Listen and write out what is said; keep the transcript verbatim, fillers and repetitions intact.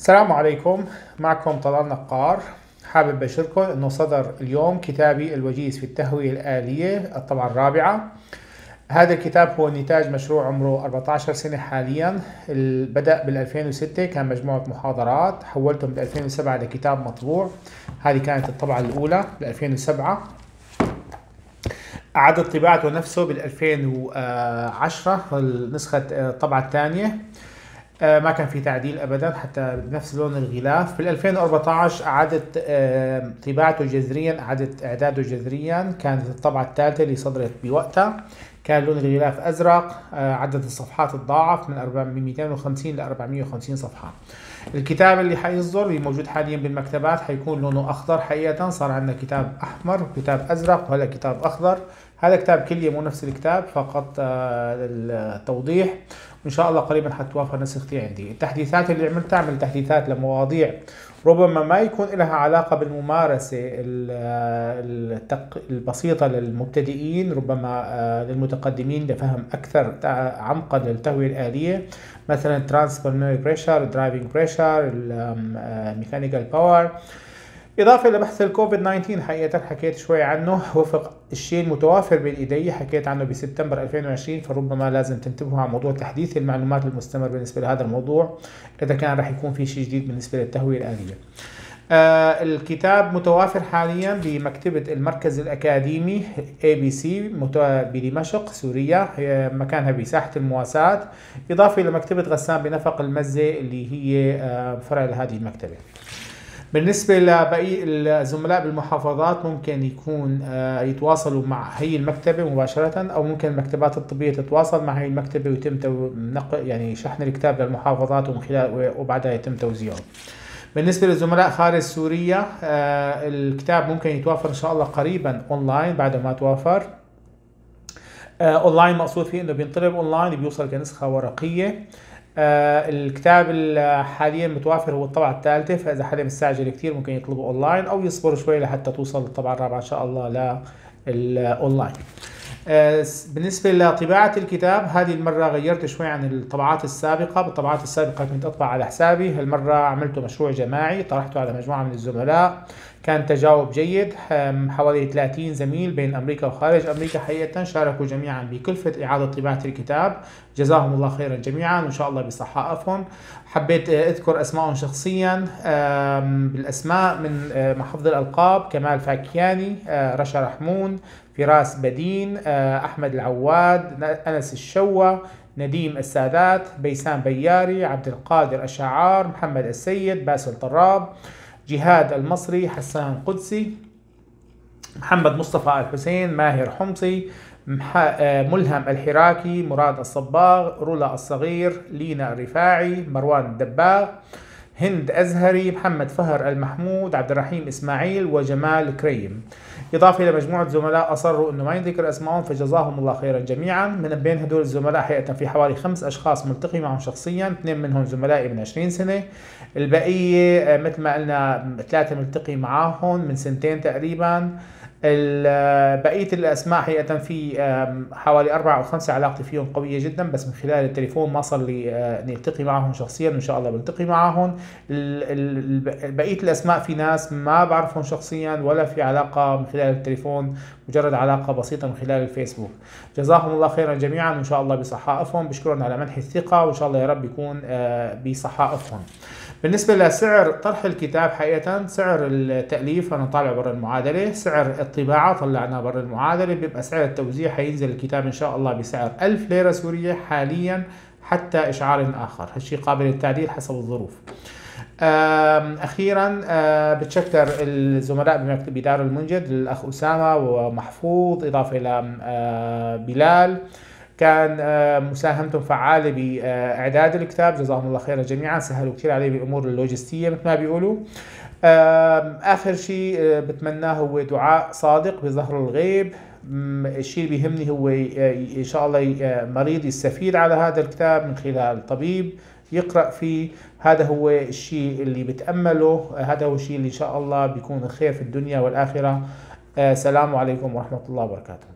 السلام عليكم، معكم طلال نقار. حابب أشارككم أنه صدر اليوم كتابي الوجيز في التهوية الآلية الطبعة الرابعة. هذا الكتاب هو نتاج مشروع عمره أربعة عشر سنة حاليا. بدأ بال ألفين وستة، كان مجموعة محاضرات، حولتهم بال ألفين وسبعة لكتاب مطبوع. هذه كانت الطبعة الأولى بال ألفين وسبعة. أعاد طباعته نفسه بال ألفين وعشرة النسخة الطبعة الثانية. آه ما كان في تعديل ابدا، حتى بنفس لون الغلاف. بال ألفين وأربعة عشر اعادت آه طباعته جذريا، اعادت اعداده جذريا. كانت الطبعه الثالثه اللي صدرت بوقتها، كان لون الغلاف ازرق. آه عدد الصفحات تضاعف من مئتين وخمسين ل أربعمئة وخمسين صفحه. الكتاب اللي حيصدر اللي موجود حاليا بالمكتبات حيكون لونه اخضر. حقيقه صار عندنا كتاب احمر وكتاب ازرق وهلا كتاب اخضر. هذا كتاب كليه مو نفس الكتاب، فقط آه للتوضيح. وان شاء الله قريبا حتوافر نسختي عندي. التحديثات اللي عملتها عمل تحديثات لمواضيع ربما ما يكون لها علاقه بالممارسه البسيطه للمبتدئين، ربما للمتقدمين لفهم اكثر عمقا للتهويه الاليه، مثلا ترانسفير بريشر، درايفنج بريشر، ميكانيكال باور. إضافة لبحث الكوفيد تسعة عشر، حقيقة حكيت شوي عنه وفق الشيء المتوافر بين إيدي، حكيت عنه بسبتمبر ألفين وعشرين، فربما لازم تنتبهوا على موضوع تحديث المعلومات المستمر بالنسبة لهذا الموضوع، إذا كان راح يكون في شيء جديد بالنسبة للتهوية الآلية. آه الكتاب متوافر حاليا بمكتبة المركز الأكاديمي إيه بي سي بدمشق سوريا، مكانها بساحة المواساة، إضافة إلى مكتبة غسان بنفق المزة اللي هي آه فرع لهذه المكتبة. بالنسبة لبقية الزملاء بالمحافظات ممكن يكون يتواصلوا مع هي المكتبة مباشرة، أو ممكن المكتبات الطبية تتواصل مع هي المكتبة ويتم نقل يعني شحن الكتاب للمحافظات ومن خلال وبعدها يتم توزيعه. بالنسبة للزملاء خارج سوريا الكتاب ممكن يتوفر إن شاء الله قريبا أونلاين بعد ما توفر. أونلاين مقصود فيه إنه بينطلب أونلاين، بيوصل كنسخة ورقية. آه الكتاب حاليا متوافر هو الطبعة الثالثة، فإذا حدا مستعجل كثير ممكن يطلبه أونلاين أو يصبر شوي لحتى توصل الطبعة الرابعة إن شاء الله للأونلاين. آه بالنسبة لطباعة الكتاب، هذه المرة غيرت شوي عن الطبعات السابقة. بالطبعات السابقة كنت أطبع على حسابي، هالمرة عملته مشروع جماعي، طرحته على مجموعة من الزملاء، كان تجاوب جيد. حوالي ثلاثين زميل بين أمريكا وخارج أمريكا حقيقة شاركوا جميعا بكلفة إعادة طباعة الكتاب، جزاهم الله خيرا جميعا وإن شاء الله بصحائفهم. حبيت أذكر أسمائهم شخصيا بالأسماء من محافظ الألقاب: كمال فاكياني، رشا رحمون، فراس بدين، أحمد العواد، أنس الشوى، نديم السادات، بيسان بياري، عبد القادر الشعار، محمد السيد، باسل طراب، جهاد المصري، حسان قدسي، محمد مصطفى الحسين، ماهر حمصي، ملهم الحراكي، مراد الصباغ، رولا الصغير، لينا الرفاعي، مروان الدباغ، هند أزهري، محمد فهر المحمود، عبد الرحيم إسماعيل، وجمال كريم. إضافة إلى مجموعة زملاء أصروا إنه ما ينذكر أسمائهم، فجزاهم الله خيرا جميعا. من بين هدول الزملاء حقيقة في حوالي خمس أشخاص ملتقي معهم شخصيا، اثنين منهم زملائي من عشرين سنة، البقية مثل ما قلنا ثلاثة ملتقي معاهم من سنتين تقريبا. بقية الأسماء حقيقة في حوالي أربعة أو خمسة علاقتي فيهم قوية جدا، بس من خلال التليفون ما صار لي نلتقي معهم شخصيا، وإن شاء الله بلتقي معهم. بقية الأسماء في ناس ما بعرفهم شخصيا ولا في علاقة من خلال التليفون، مجرد علاقة بسيطة من خلال الفيسبوك. جزاهم الله خيرا جميعا وإن شاء الله بصحائفهم، بشكرهم على منح الثقة وإن شاء الله يا رب يكون بصحائفهم. بالنسبة لسعر طرح الكتاب، حقيقة سعر التأليف أنا طالع برا المعادلة، سعر الطباعة طلعناه برا المعادلة، بيبقى سعر التوزيع حينزل الكتاب إن شاء الله بسعر ألف ليرة سورية حاليا حتى إشعار آخر، هالشيء قابل للتعديل حسب الظروف. أخيرا بتشكر الزملاء بدار المنجد، الأخ أسامة ومحفوظ، إضافة إلى بلال، كان مساهمتهم فعالة بإعداد الكتاب، جزاهم الله خيرا جميعا، سهلوا كثير عليه بالأمور اللوجستية مثل ما بيقولوا. آخر شيء بتمناه هو دعاء صادق بظهر الغيب. الشيء اللي بيهمني هو إن شاء الله مريض يستفيد على هذا الكتاب من خلال طبيب يقرأ فيه، هذا هو الشيء اللي بتأمله، هذا هو الشيء اللي إن شاء الله بيكون الخير في الدنيا والآخرة. السلام عليكم ورحمة الله وبركاته.